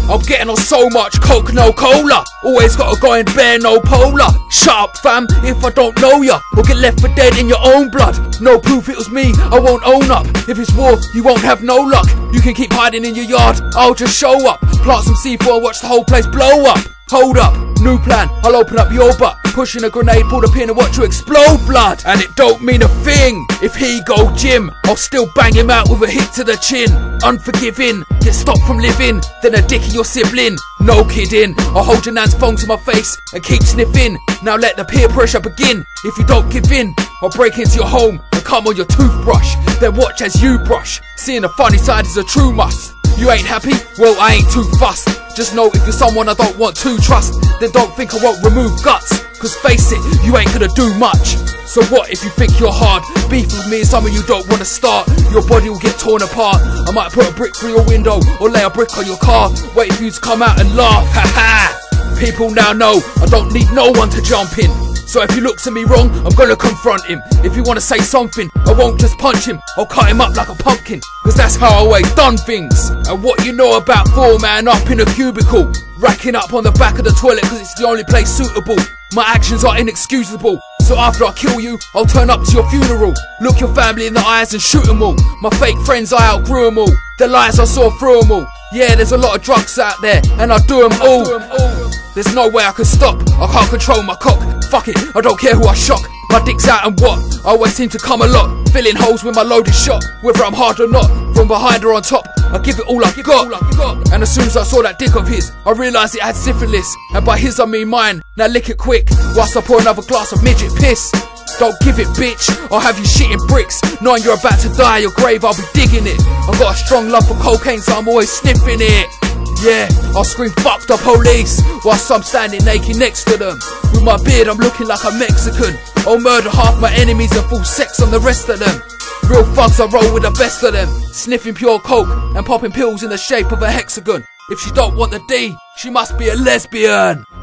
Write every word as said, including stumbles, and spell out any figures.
I'm getting on so much coke, no cola. Always gotta go in bare, no polar. Shut up fam, if I don't know ya, or get left for dead in your own blood. No proof it was me, I won't own up. If it's war, you won't have no luck. You can keep hiding in your yard, I'll just show up. Plant some C four and watch the whole place blow up. Hold up, new plan, I'll open up your butt. Pushing a grenade, pull the pin and watch you explode blood. And it don't mean a thing if he go Jim, I'll still bang him out with a hit to the chin. Unforgiving, get stopped from living, then a dick in your sibling. No kidding, I'll hold your nan's phone to my face and keep sniffing. Now let the peer pressure begin. If you don't give in, I'll break into your home and come on your toothbrush. Then watch as you brush. Seeing the funny side is a true must. You ain't happy? Well, I ain't too fussed. Just know if you're someone I don't want to trust, then don't think I won't remove guts. Cause face it, you ain't gonna do much. So what if you think you're hard? Beef with me is something you don't wanna start. Your body will get torn apart. I might put a brick through your window or lay a brick on your car, wait for you to come out and laugh. Ha ha! People now know I don't need no one to jump in. So if he looks at me wrong, I'm gonna confront him. If he wanna say something, I won't just punch him, I'll cut him up like a pumpkin. Cause that's how I always done things. And what you know about four man up in a cubicle, racking up on the back of the toilet cause it's the only place suitable. My actions are inexcusable, so after I kill you, I'll turn up to your funeral. Look your family in the eyes and shoot them all. My fake friends, I outgrew them all. The lies I saw through them all. Yeah, there's a lot of drugs out there, and I do them all. There's no way I can stop, I can't control my cock. Fuck it, I don't care who I shock. My dick's out and what? I always seem to come a lot, filling holes with my loaded shot. Whether I'm hard or not, from behind or on top, I give it all I got. And as soon as I saw that dick of his, I realised it had syphilis. And by his I mean mine, now lick it quick, whilst I pour another glass of midget piss. Don't give it bitch, I'll have you shitting bricks. Knowing you're about to die, your grave I'll be digging it. I've got a strong love for cocaine so I'm always sniffing it. Yeah, I'll scream fuck the police whilst I'm standing naked next to them. With my beard I'm looking like a Mexican. I'll murder half my enemies and full sex on the rest of them. Real thugs, I roll with the best of them, sniffing pure coke and popping pills in the shape of a hexagon. If she don't want the D, she must be a lesbian.